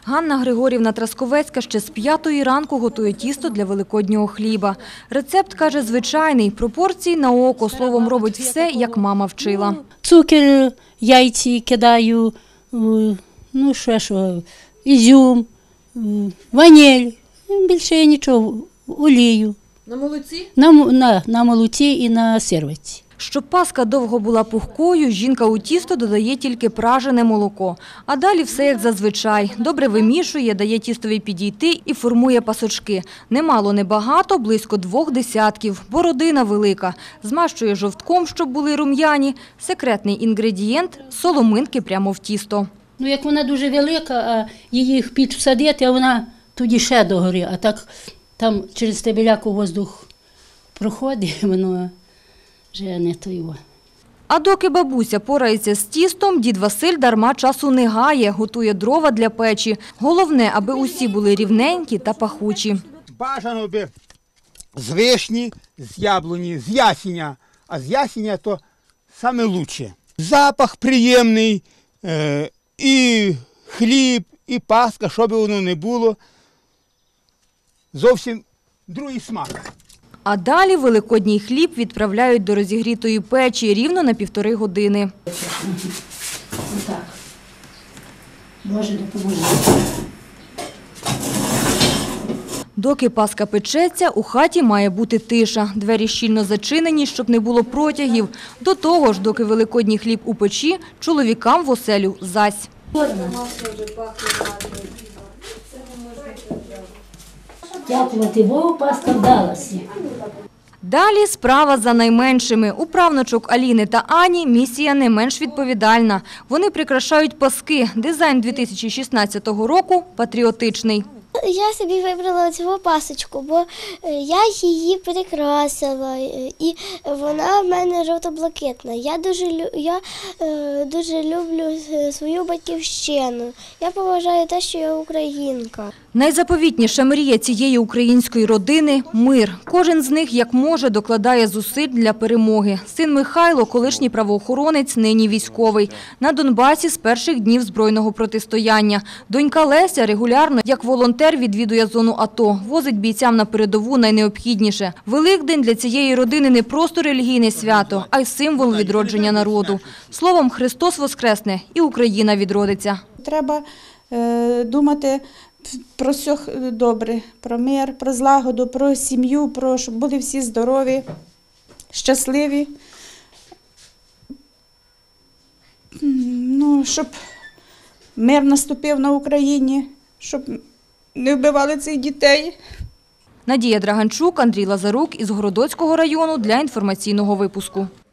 Ганна Григорівна Трасковецька ще з 5-ї ранку готує тісто для великоднього хліба. Рецепт, каже, звичайний, пропорції на око, словом, робить все, як мама вчила. Цукор, яйці кидаю, ізюм, ваніль, більше я нічого, олію. На молоці? На молоці і на сирвиці. Щоб паска довго була пухкою, жінка у тісто додає тільки пражене молоко. А далі все як зазвичай. Добре вимішує, дає тістові підійти і формує пасочки. Немало, небагато, близько 2 десятків, бо родина велика. Змащує жовтком, щоб були рум'яні. Секретний інгредієнт – соломинки прямо в тісто. Як вона дуже велика, а її в піч всадити, а вона тоді ще догорі. А так там через стебеляку воздух проходить, воно вже не то його. А доки бабуся порається з тістом, дід Василь дарма часу не гає, готує дрова для печі. Головне, аби усі були рівненькі та пахучі. Бажано би з вишні, з яблуні, з ясеня, а з ясеня то саме лучше. Запах приємний, і хліб, і паска, що би воно не було, зовсім другий смак. А далі великодній хліб відправляють до розігрітої печі рівно на 1,5 години. Отак. Боже, допоможи. Доки паска печеться, у хаті має бути тиша. Двері щільно зачинені, щоб не було протягів. До того ж, доки великодній хліб у печі, чоловікам в оселю зась. Дякувати Богу, паска вдалася. Далі справа за найменшими. У правнучок Аліни та Ані місія не менш відповідальна. Вони прикрашають паски. Дизайн 2016 року – патріотичний. Я собі вибрала цю пасочку, бо я її прикрасила, і вона в мене жовто-блакитна. Я дуже люблю свою батьківщину. Я поважаю те, що я українка. Найзаповітніша мрія цієї української родини – мир. Кожен з них, як може, докладає зусиль для перемоги. Син Михайло – колишній правоохоронець, нині військовий. На Донбасі з перших днів збройного протистояння. Донька Леся регулярно, як волонтер, відвідує зону АТО, возить бійцям на передову найнеобхідніше. Великдень для цієї родини не просто релігійне свято, а й символ відродження народу. Словом, Христос воскресне і Україна відродиться. Треба думати про все добре, про мир, про злагоду, про сім'ю, щоб були всі здорові, щасливі. Щоб мир наступив на Україні, щоб не вбивали цих дітей. Надія Драганчук, Андрій Лазарук із Городоцького району для інформаційного випуску.